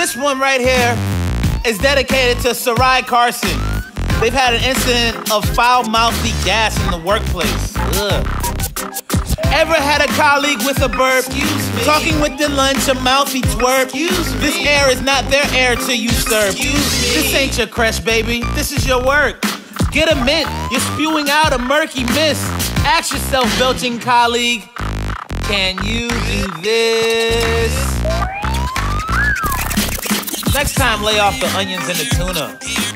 This one right here is dedicated to Sarai Carson. They've had an incident of foul-mouthy gas in the workplace. Ugh. Ever had a colleague with a burp? Talking with the lunch, a mouthy twerp. This air is not their air to usurp. This ain't your crush, baby. This is your work. Get a mint. You're spewing out a murky mist. Ask yourself, belching colleague, can you do this? Next time, lay off the onions and the tuna.